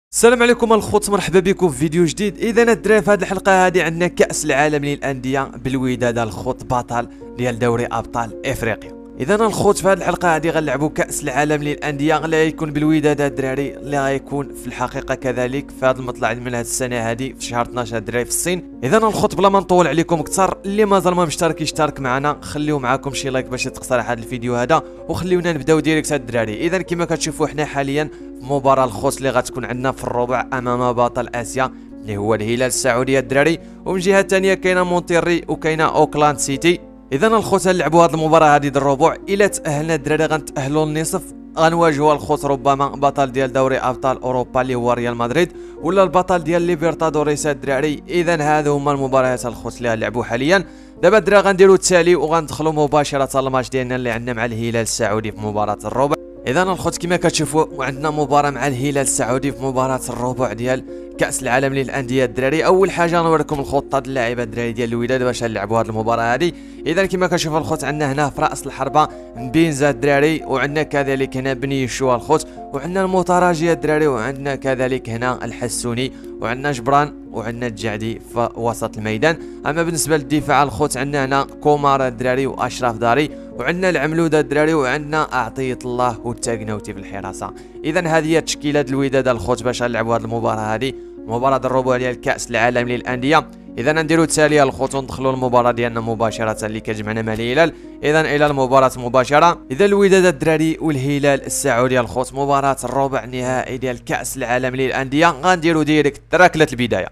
السلام عليكم الخوت، مرحبا بكم في فيديو جديد. اذا الدراري في هذه الحلقه هذه عندنا كاس العالم للانديه بالوداد الخوت بطل ديال دوري ابطال افريقيا. اذا الخوت في هذه الحلقه هذه غنلعبوا كاس العالم للانديه اللي غيكون بالوداد الدراري، اللي غيكون في الحقيقه كذلك في هذا المطلع من هذه السنه هذه في شهر 12 الدراري في الصين. اذا الخوت بلا ما نطول عليكم اكثر، اللي مازال ما مشترك يشترك معنا، خليو معاكم شي لايك باش تقترح هذا الفيديو هذا، وخليونا نبداو ديريكت الدراري. اذا كما كتشوفوا حنا حاليا مباراة الخوت اللي غتكون عندنا في الربع امام بطل اسيا اللي هو الهلال السعودي الدراري، ومن جهه ثانيه كاينه مونتيري وكاينه اوكلاند سيتي. اذا الخوت نلعبوا هذه المباراه هذه ديال الربع، الا تاهلنا الدراري غنتاهلوا للنصف، غنواجهوا الخوت ربما بطل ديال دوري ابطال اوروبا اللي هو ريال مدريد، ولا البطل ديال ليبرتادوريس الدراري. اذا هادو هما المباريات الخوت اللي غنلعبوا حاليا. دابا الدراري غنديروا التالي وغندخلوا مباشره الماتش ديالنا اللي عندنا مع الهلال السعودي في مباراه الربع. اذا الخوت كما كتشوفوا عندنا مباراه مع الهلال السعودي في مباراه الربع ديال كاس العالم للانديه الدراري. اول حاجه نوريكم الخطه ديال اللاعبين الدراري ديال الوداد باش نلعبوا هذه المباراه هذه. اذا كما كتشوفوا الخوت عندنا هنا في راس الحربه مبينزا الدراري، وعندنا كذلك هنا بنيشو الخوت، وعندنا المتراجي الدراري، وعندنا كذلك هنا الحسوني، وعندنا جبران، وعندنا الجعدي في وسط الميدان. اما بالنسبه للدفاع الخوت عندنا هنا كومار الدراري واشرف داري، وعندنا العملوده الدراري، وعندنا عطيه الله والتاكناوتي في الحراسه. اذا هذه هي تشكيله الوداد الخوت باش نلعبوا هذه المباراه هذه، مباراه الربع ديال كاس العالم للانديه. اذا نديروا التالي الخوت وندخلوا المباراه ديالنا مباشره اللي كتجمعنا مع الهلال. اذا الى المباراه مباشره. اذا الوداد الدراري والهلال السعودي الخوت مباراه الربع النهائي ديال كاس العالم للانديه، غنديروا ديريكت ركله البدايه.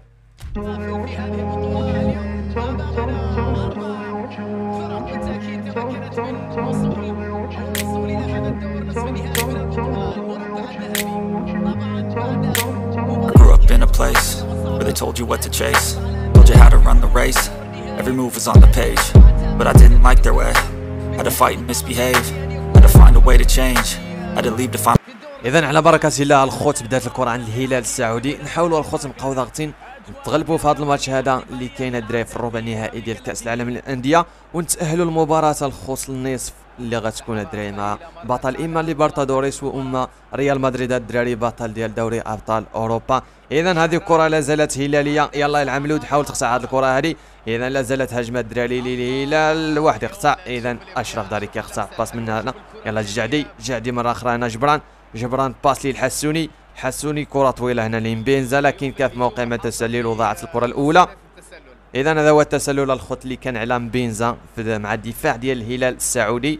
Place where they told you what to chase, told you how to run the race, every move was on the page, but I didn't like their way, had to fight and misbehave, had to find a way to change, had to leave to find. اذا على بركه الله الخوت بدات الكره عند الهلال السعودي، نحاولوا الخوت نبقاو ضاغطين نتغلبوا في هذا الماتش هذا اللي كاين الدراري في الربع النهائي ديال كاس العالم للانديه، ونتاهلوا لمباراه الخوت للنصف اللي غتكون الدراري مع بطل اما ليبرتادوريس واما ريال مدريد الدراري بطل ديال دوري ابطال اوروبا. اذا هذه الكره لا زالت هلاليه، يلا العملود حاول تقطع هذه الكره هذه. اذا لا زالت هجمه الدراري للهلال، واحد يقطع، اذا اشرف داري كيقطع باس من هنا، يلا الجعدي مره اخرى هنا جبران باس للحسوني، حسوني كره طويله هنا لمبينزا، لكن كان في موقع ما تسلل وضاعت الكره الاولى. اذا هذا هو التسلل الخط اللي كان على مبينزا مع الدفاع ديال الهلال السعودي.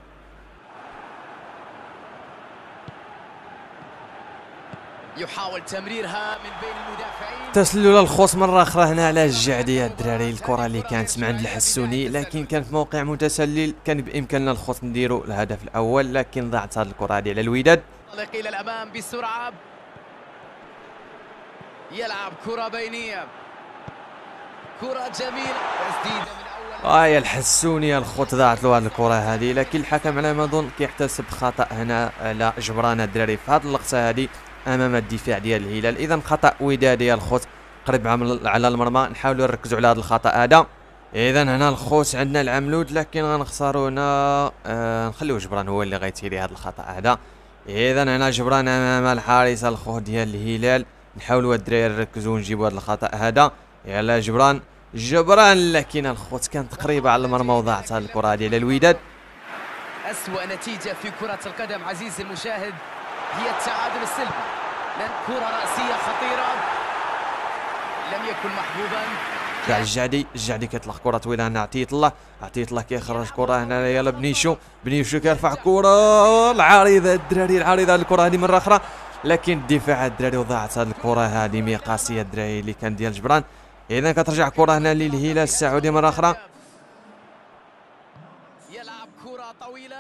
يحاول تمريرها من بين المدافعين، تسلل الخوص مره اخرى هنا على الجعدي الدراري، الكره اللي كانت من عند الحسوني لكن كان في موقع متسلل، كان بامكاننا الخوص نديروا الهدف الاول، لكن ضاعت هذه الكره هذه على الوداد. الى الامام بسرعه، يلعب كره بينيه، كره جميله، تسديده من اول يا الحسوني الخوت ضاعت له هذه الكره هذه، لكن الحكم على ما اظن كيحتسب خطا هنا على جبران الدراري في هذه اللقطه هذه امام الدفاع ديال الهلال. اذا خطا ودادي الخوت قريب على المرمى، نحاولوا نركزوا على هذا الخطا هذا. اذا هنا الخوت عندنا العملود، لكن غنخسروا هنا، نخليو جبران هو اللي غيتيري هذا الخطا هذا. اذا هنا جبران امام الحارس الخوت ديال الهلال، نحاولوا الدراري نركزوا ونجيبوا هذا الخطا هذا. يلا جبران، لكن الخوت كان تقريبا على المرمى وضاعت هذه الكره هذه للوداد. اسوأ نتيجه في كره القدم عزيزي المشاهد هي التعادل السلبي، لأن كرة رأسية خطيرة لم يكن محبوبا. الجعدي كيطلق كرة طويلة هنا، عطية الله كيخرج كرة هنا، يلا بنيشو كيرفع كرة العارضة الدراري، العارضة الكرة هذه مرة أخرى، لكن الدفاع الدراري وضاعت هذه الكرة هذه مقاسية الدراري اللي كان ديال جبران. إذا كترجع كرة هنا للهلال السعودي مرة أخرى، يلعب كرة طويلة.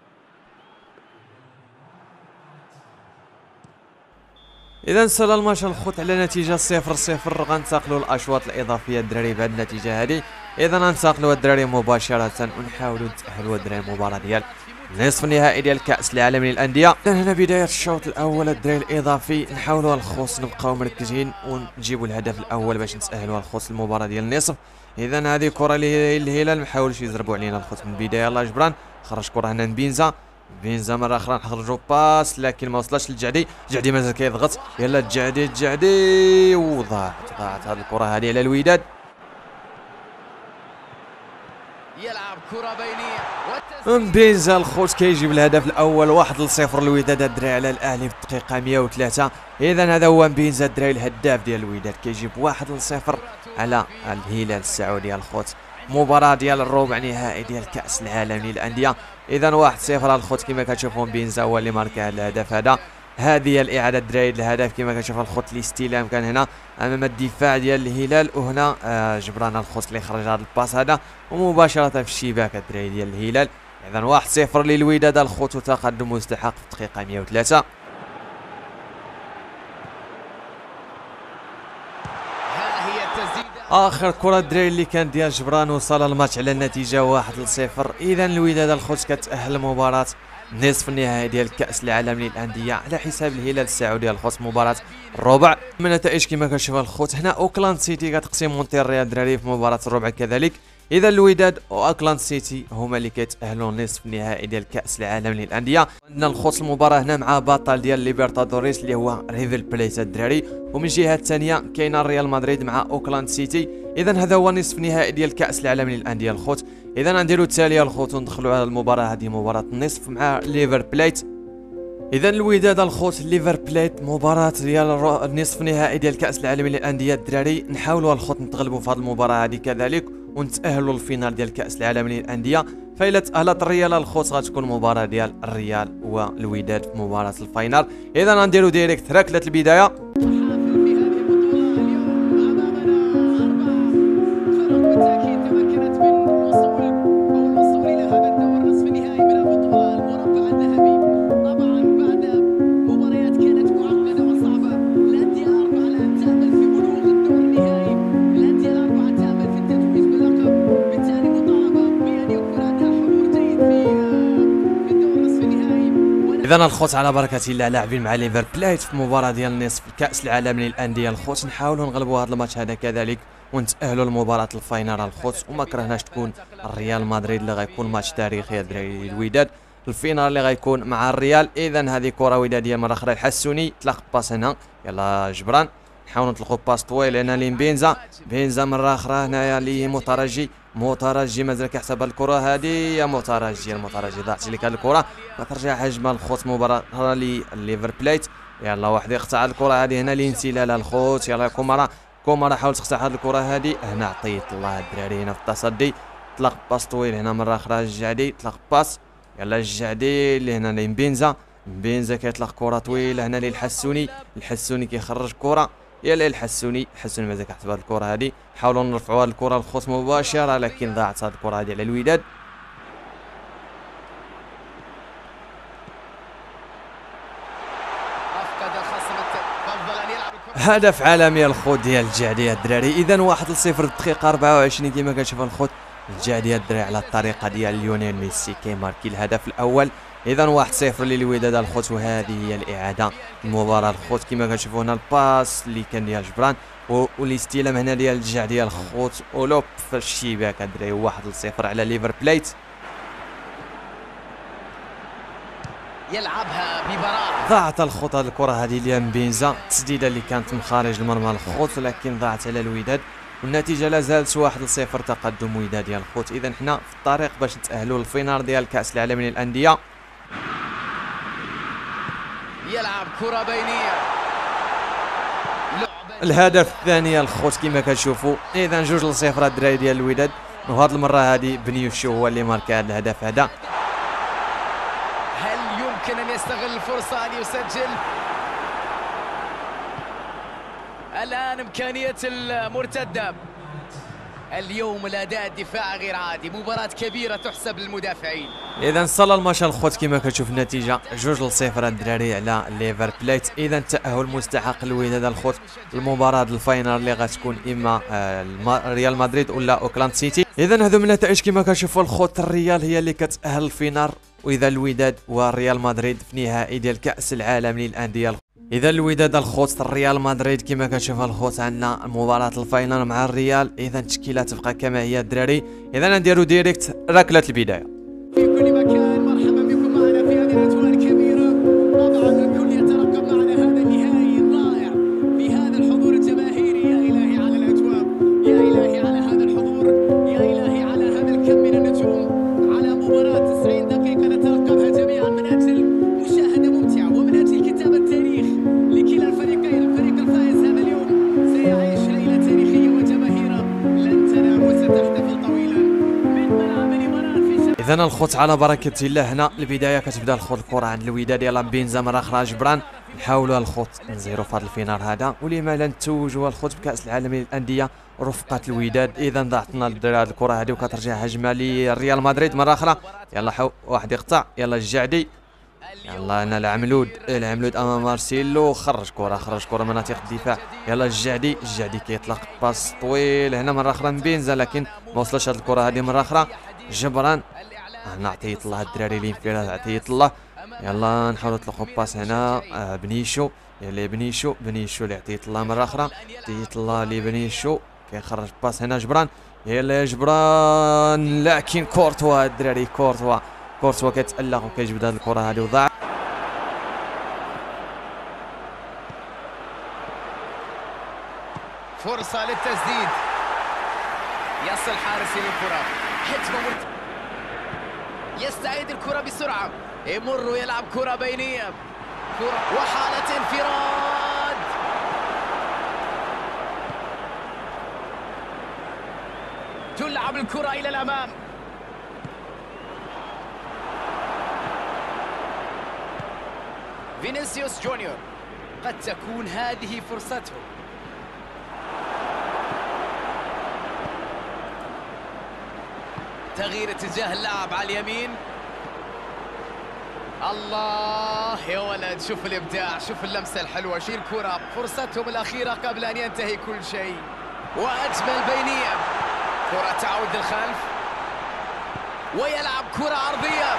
اذا انسى الماتش الخوت على نتيجه 0-0. غنتقلوا الاشواط الاضافيه الدراري بهذه النتيجه هذه. اذا غنتقلوا الدراري مباشره ونحاولوا نتاهلوا الدراري المباراه ديال نصف النهائي ديال كاس العالم للانديه. هنا بدايه الشوط الاول الدراري الاضافي، نحاولوا الخوص نبقاو مركزين ونجيبوا الهدف الاول باش نتاهلوا الخوص المباراه ديال النصف. اذا هذه كره للهلال، ما حاولوش يزربوا علينا الخوت من البدايه. يلاه جبران خرج كره هنا بنزا مره اخرى نخرجوا باس لكن ما وصلش للجعدي. الجعدي مازال كيضغط. يلا الجعدي وضاعت هذه الكره هذه على الوداد. يلعب كره بينيه بنزا الخوت كيجيب الهدف الاول 1-0 الوداد الدراري على الاهلي في الدقيقه 103. اذا هذا هو بنزا الدراري الهداف ديال الوداد كيجيب 1-0 على الهلال السعودي الخوت. مباراة ديال الربع نهائي ديال كأس العالم للأندية. إذا 1-0 الخوت كما كتشوفون بنزا هو اللي ماركا الهدف هذا. هذه الإعادة الدراري الهدف كما كتشوف الخوت. الاستلام كان هنا أمام الدفاع ديال الهلال وهنا جبران الخوت اللي خرج هذا الباس هذا ومباشرة في الشباك الدراري ديال الهلال. إذا 1-0 للوداد الخوت وتقدم مستحق في الدقيقة 103. اخر كره الدراري اللي كانت ديال جبران وصل الماتش على النتيجه 1-0. اذا الوداد الخوت كتاهل لمباراه نصف النهائي ديال كاس العالم للانديه على حساب الهلال السعودي الخوت. مباراه الربع من النتائج كما كتشوف الخوت هنا اوكلاند سيتي كتقسم مونتيريال الدراري في مباراه الربع كذلك. اذا الوداد واوكلاند سيتي هما اللي كيتاهلوا نصف النهائي ديال كاس العالم للانديه. عندنا الخوت المباراه هنا مع بطل ديال ليبرتادوريس اللي هو ريفر بليت الدراري، ومن الجهه الثانيه كاين ريال مدريد مع اوكلاند سيتي. اذا هذا هو نصف نهائي ديال كاس العالم للانديه الخوت. اذا نديروا التاليه الخوت وندخلوا على المباراه هذه مباراه النصف مع ليفر بليت. اذا الوداد الخوت ليفر بليت مباراه ديال النصف نهائي ديال كاس العالم للانديه الدراري. نحاولوا الخوت نتغلبوا في هذه المباراه هذه كذلك ونتاهلوا للفينال ديال كاس العالم للانديه. فإلا تاهلت الريال الخوت غتكون مباراه ديال الريال والوداد في مباراه الفاينال. اذا نديروا ديريكت ركله البدايه. اذا الخوت على بركه الله لاعبين مع ليفر بليت في مباراه ديال نصف كاس العالم للانديه الخوت. نحاولوا نغلبوا هذا الماتش هذا كذلك ونتاهلوا لمباراه الفاينال الخوت. وما كرهناش تكون الريال مدريد اللي غيكون ماتش تاريخي الدراري الوداد الفينال اللي غيكون مع الريال. اذا هذه كره وداديه مره اخرى الحسوني طلق باس هنا. يلا جبران نحاولوا نطلقوا باس طويل هنا لبنزا. بنزا مره اخرى هنايا لمترجي. مترجي مازال كيحسب الكره هذه يا مترجي. المترجي ضاعت لك هذه الكره كترجع هجمه الخوت مباراه لليفر بليت. يلا واحد يقطع الكره هذه هنا لانسلالها الخوت. يلا كومارا حاول تقطع هذه الكره هذه هنا عطيت الله الدراري هنا في التصدي. طلق باس طويل هنا مره اخرى الجعدي طلق باس. يلا الجعدي اللي هنا لبنزا. بنزا كيطلق كره طويله هنا للحسوني. الحسوني كيخرج كره يلا الحسوني مازال كيحسب هذه الكره هذه. حاولوا نرفعوا هذه الكره الخوت مباشره لكن ضاعت هذه الكره هذه على الوداد. هدف عالمي الخوت ديال الجعدي الدراري. اذا 1-0 الدقيقه 24 كما كنشوف الخوت الجعدي الدراري على الطريقه ديال ليونيل ميسي كيماركي الهدف الاول. اذا 1-0 للوداد الخوت. وهذه هي الاعاده المباراه الخوت كما كنشوفوا هنا الباس اللي كان ديال جبران والاستلام هنا ديال الجعدي الخوت ولوب في الشباك الدراري 1-0 على ليفر بليت. يلعبها ببراعه. ضاعت الخوت هذه الكره هذه ديال بنزا التسديده اللي كانت من خارج المرمى الخوت ولكن ضاعت على الوداد والنتيجه لا زالت 1-0 تقدم وداد ديال الخوت. اذا حنا في الطريق باش نتاهلوا للفينال ديال كاس العالم للانديه. يلعب كره بينيه. الهدف الثاني الخوت كما كتشوفوا. اذا 2-0 الدراري ديال الوداد وهذه المره هذه بنيوشو هو اللي ماركا هذا الهدف هذا. هل يمكن ان يستغل الفرصه ان يسجل؟ الان امكانيه المرتده. اليوم الاداء الدفاعي غير عادي. مباراه كبيره تحسب للمدافعين. اذا صل الماتش الخوت كما كتشوف النتيجه 2-0 الدراري على ليفر بليت. اذا تاهل مستحق للوداد الخوت المباراه الفاينال اللي غتكون اما ريال مدريد ولا اوكلاند سيتي. اذا هذو من النتائج كما كتشوفوا الخوت. الريال هي اللي كتاهل الفينال واذا الوداد وريال مدريد في نهائي ديال كاس العالم للانديه. اذا الوداد الخوت الريال مدريد كما كتشوف الخوت عندنا مباراه الفاينال مع الريال. اذا التشكيله تبقى كما هي الدراري. اذا نديروا ديريكت ركله البدايه. في كل مكان مرحبا بكم معنا في اذا الخوت على بركه الله هنا البدايه كتبدا الخوت الكره عند الوداد. يلا بنزا مره اخرى جبران نحاولوا الخوت نزيروا في هذا الفينال هذا ولما لا نتوجوا الخوت بكاس العالم للانديه رفقه الوداد. اذا ضاعتنا الدراري هذه الكره هذه وكترجع هجمه لريال مدريد مره اخرى. يلا واحد يقطع. يلا الجعدي. يلا هنا العملود امام مارسيلو خرج كره مناطق الدفاع. يلا الجعدي كيطلق باس طويل هنا مره اخرى من بنزا لكن ما وصلش هذه الكره هذه مره اخرى. جبران هنا عطيت الله الدراري الانفراد عطيت الله. يلا نحاولوا نطلقوا باس هنا بنيشو. يلا بنيشو اللي عطيت الله مره اخرى. عطيت الله لبنيشو كيخرج باس هنا جبران. يلا يا جبران لكن كورتوا الدراري كورتوا كيتألق وكيجبد هذه الكره هذه وضاع. فرصه للتسديد يصل حارس للكره حجمه يستعيد الكره بسرعه يمر ويلعب كره بينيه كره وحاله انفراد تلعب الكره الى الامام. فينيسيوس جونيور قد تكون هذه فرصته. تغيير اتجاه اللعب على اليمين. الله يا ولد شوف الابداع شوف اللمسه الحلوه. شيل الكره فرصتهم الاخيره قبل ان ينتهي كل شيء واجمل بينيه. كره تعود للخلف ويلعب كره عرضيه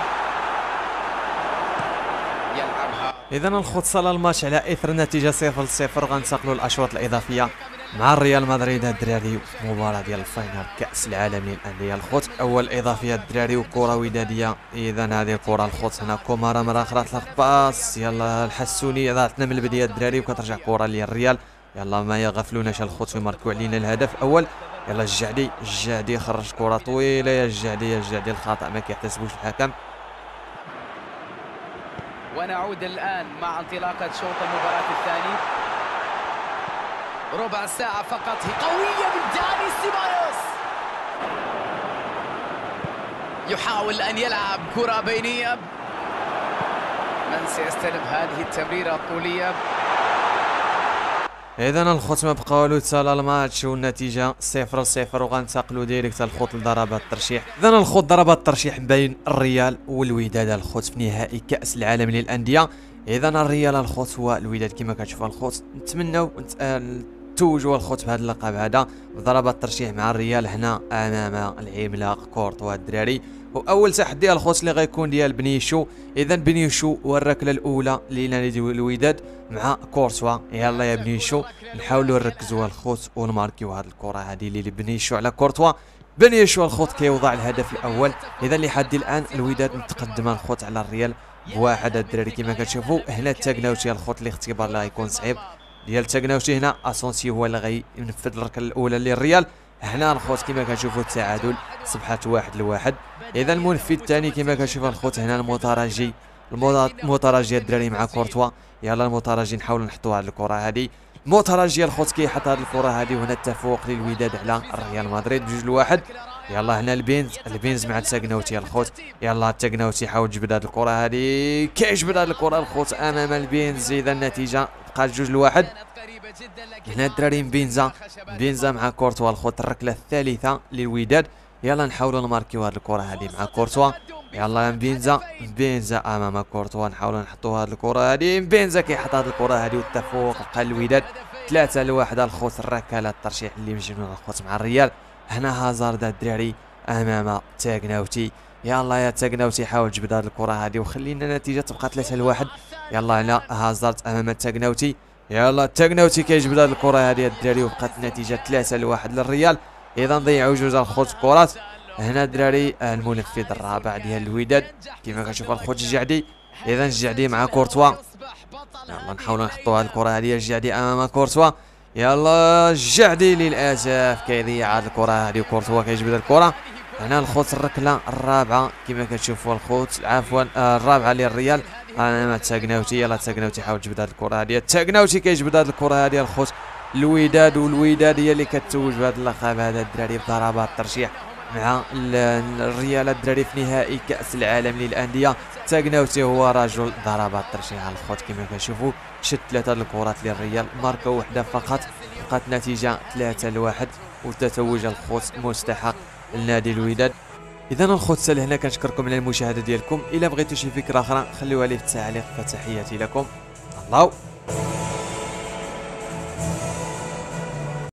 يلعبها. اذا الخوت صال الماتش على اثر نتيجه 0-0 وغنتقلوا الاشواط الاضافيه مع الريال مدريد الدراري مباراه ديال الفاينال كاس العالم للانديه. الخوت اول اضافيه الدراري وكره وداديه. اذا هذه الكره الخوت هنا كومارا مره اخرى طلق باس. يلا الحسوني ضاعتنا من البدايه الدراري وكترجع كره للريال. يلا ما يغفلوناش الخوت ويماركوا علينا الهدف الاول. يلا الجعدي خرج كره طويله. يا الجعدي الخطا ما كيحتسبوش الحكم. ونعود الآن مع انطلاقة شوط المباراة الثاني. ربع ساعة فقط. هي قوية من داني سيبايوس يحاول أن يلعب كرة بينية. من سيستلم هذه التمريرة الطولية؟ اذا الخوت ما بقاو له تسالى الماتش والنتيجه 0-0 وغنتقلوا ديريكت الخوت لضربات الترشيح. اذا الخوت ضربات الترشيح بين الريال والوداد الخوت في نهائي كاس العالم للانديه. اذا الريال الخوت هو الوداد كما كتشوف الخوت نتمنوا توجوا الخوت بهذا اللقب هذا بضربات الترشيح مع الريال هنا امام العملاق كورتوا الدراري. واول تحدي الخوت اللي غيكون ديال بنيشو. اذا بنيشو والركله الاولى لنادي الوداد مع كورتوا. يلا يا بنيشو نحاولوا نركزوا الخوت ونماركيو هذه الكره هذه اللي بنيشو على كورتوا. بنيشو الخوت كيوضع الهدف الاول. اذا لحد الان الوداد متقدم الخوت على الريال بواحد الدراري كما كتشوفوا. هنا التاكناوتي الخوت الاختبار اللي غيكون صعيب ديال التاكناوتي. هنا اسونسيو هو اللي غينفذ الركله الاولى للريال. هنا الخوت كما كتشوفوا التعادل صبحت 1-1. اذا المنفذ الثاني كما كتشوف الخوت هنا المترجي الدراري مع كورتوا. يلا المترجي نحاولوا نحطوا هذه الكره هذه. المترجي الخوت كيحط هذه الكره هذه وهنا التفوق للوداد على الريال مدريد ب2-1. يلا هنا البينز مع التاكناوتي الخوت. يلا التاكناوتي حاول تجبد هذه الكره هذه كيجبد هذه الكره الخوت امام البينز. اذا النتيجه بقات 2-1. هنا الدراري بنزا مع كورتوا الخوت الركله الثالثه للوداد. يلا نحاولوا نماركيو هذه الكره هذه مع كورتوا. يلا بنزا امام كورتوا نحاولوا نحطوا هذه الكره هذه. بنزا كيحط هذه الكره هذه والتفوق لقى الوداد 3-1 الخوت. الركله الترشيح اللي مجنون الخوت مع الريال. هنا هازارد الدراري امام تاكناوتي. يلا يا تاكناوتي حاول تجبد هذه الكره هذه وخلينا النتيجه تبقى 3-1. يلا هنا هازارد امام تاكناوتي. يلا التاكناوتي كيجبد هذه الكره هذه الدراري وبقات النتيجه 3-1 للريال. اذا ضيعوا جوج الخوت الكرات. هنا الدراري المنفذ الرابع ديال الوداد كما كتشوف الخوت الجعدي. اذا الجعدي مع كورتوا. يلا نحاولوا نحطوا هذه الكره هذه. الجعدي امام كورتوا. يلا الجعدي للاسف كيضيع هذه الكره هذه وكورتوا كيجبد الكره. هنا الخوت الركله الرابعه كما كتشوفوا الخوت الرابعه للريال امام التاكناوتي. يلا التاكناوتي حاول تجبد هذه الكره هذه. التاكناوتي كيجبد هذه الكره هذه الخوت الوداد. والوداد هي اللي كتوج بهذا اللقب هذا الدراري بضربات الترشيح مع الريال الدراري في نهائي كأس العالم للأندية. تاغناوتي هو رجل ضربات الترجيح على الخوت كما كنشوفوا، شد 3 الكرات للريال، ماركه وحده فقط، بقات النتيجة 3-1 وتتوج الخوت مستحق لنادي الوداد. اذا الخوت سال هنا كنشكركم على المشاهده ديالكم. الا بغيتوا شي فكره اخرى خليوها لي في التعليق، فتحياتي لكم. الله.